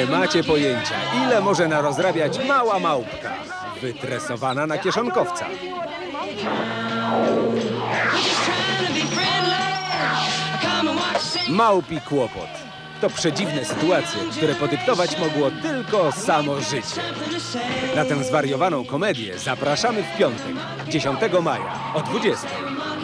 Nie macie pojęcia, ile może narozrabiać mała małpka, wytresowana na kieszonkowca. Małpi kłopot. To przedziwne sytuacje, które podyktować mogło tylko samo życie. Na tę zwariowaną komedię zapraszamy w piątek, 10 maja o 20.